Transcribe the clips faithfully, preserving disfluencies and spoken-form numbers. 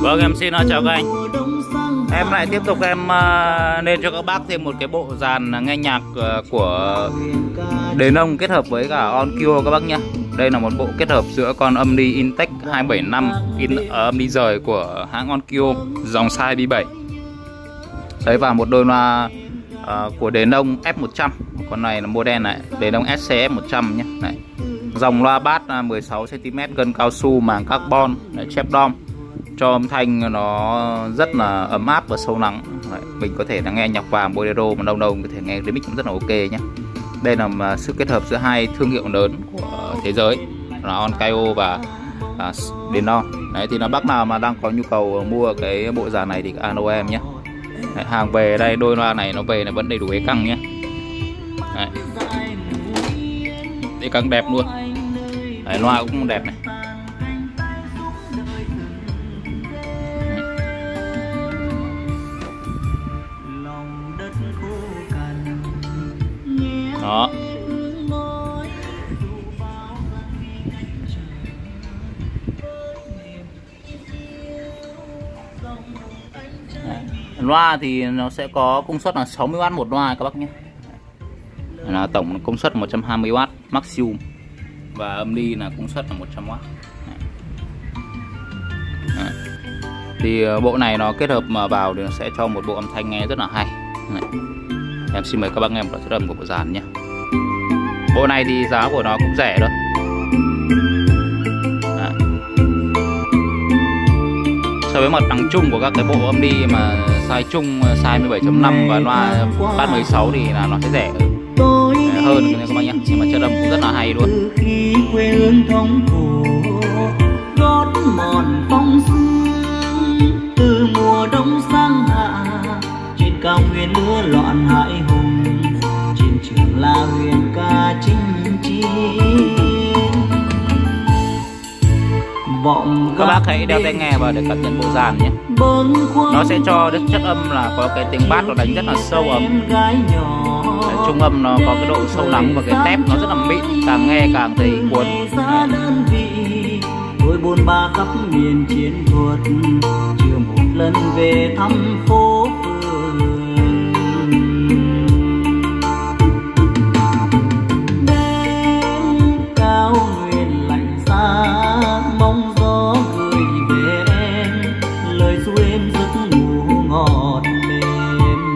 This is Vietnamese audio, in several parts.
Vâng, em xin chào các anh. Em lại tiếp tục em uh, lên cho các bác thêm một cái bộ dàn nghe nhạc uh, của Đền Ông kết hợp với cả Onkyo các bác nhé. Đây là một bộ kết hợp giữa con âm đi Intec hai bảy năm in, uh, âm đi rời của hãng Onkyo dòng size B bảy. Đấy, và một đôi loa uh, của Đền Ông F một trăm. Con này là model này, Đền Ông S C F một trăm nhé. Này. Dòng loa bass mười sáu xăng ti mét, gân cao su, màng carbon, chép đom, cho âm thanh nó rất là ấm áp và sâu lắng. Đấy, mình có thể là nghe nhạc vàng bolero mà đâu đâu có thể nghe remix cũng rất là ok nhé. Đây là sự kết hợp giữa hai thương hiệu lớn của thế giới là Onkyo và à, Đền Ông. Đấy, thì là bác nào mà đang có nhu cầu mua cái bộ dàn này thì alo em nhé. Đấy, hàng về đây, đôi loa này nó về là vẫn đầy đủ ế căng nhé. Đấy. Ế căng đẹp luôn. Đấy, loa cũng đẹp này. Đó. Loa thì nó sẽ có công suất là sáu mươi oát một loa các bác nhé. Là tổng công suất một trăm hai mươi oát maximum. Và âm đi là công suất là một trăm oát. Đấy. Thì bộ này nó kết hợp mà vào thì nó sẽ cho một bộ âm thanh nghe rất là hay. Đấy. Em xin mời các bác em vào chất âm của bộ dàn nhé. Bộ này thì giá của nó cũng rẻ thôi. Đấy. So với mặt bằng chung của các cái bộ âm đi mà size chung, size mười bảy chấm năm và loa bass mười sáu thì là nó sẽ rẻ hơn các bác nhé. Nhưng mà chất âm cũng rất là hay luôn. Quê hương thống khổ gót mòn phong sương, từ mùa đông sang hạ trên cao nguyên lửa loạn hải hùng, trên trường La huyền ca chinh chiến vọng. Các bác hãy đeo tai nghe vào để cảm nhận bộ dàn nhé. Nó sẽ cho đức chất âm là có cái tiếng bass nó đánh rất là sâu ấm. Đấy, trung âm nó có cái độ sâu lắng và cái tép nó rất là mịn, càng nghe càng thấy cuốn. Tôi buồn ba khắp miền chiến thuật, chưa một lần về thăm phố phường. Đêm cao nguyên lạnh xa, mong gió gửi về em lời ru êm giấc ngủ ngọt mềm.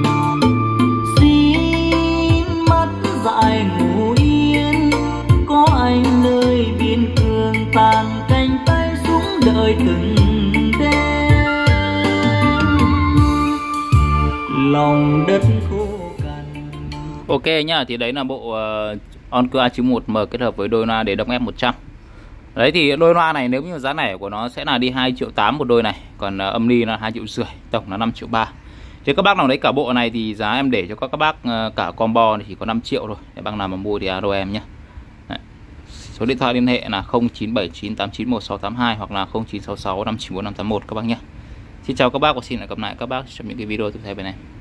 Xin mắt dại ngủ yên, có anh nơi biên cương tàn cánh tay xuống đợi từng đêm. Lòng đất khô cằn. Ok nhá, thì đấy là bộ uh, Onkyo A chín một M kết hợp với đôi loa Đền Ông F một trăm. Đấy thì đôi loa này nếu như giá rẻ của nó sẽ là đi hai triệu tám một đôi này, còn uh, âm ly là hai triệu rưỡi, tổng là năm triệu ba. Thế các bác nào lấy cả bộ này thì giá em để cho các các bác uh, cả combo thì chỉ có năm triệu thôi. Để bác nào mà mua thì alo em nhé. Đấy. Số điện thoại liên hệ là không chín bảy chín tám chín một sáu tám hai hoặc là không chín sáu sáu năm chín bốn năm tám một các bác nhé. Xin chào các bác và xin hẹn gặp lại các bác trong những cái video tiếp theo bên em.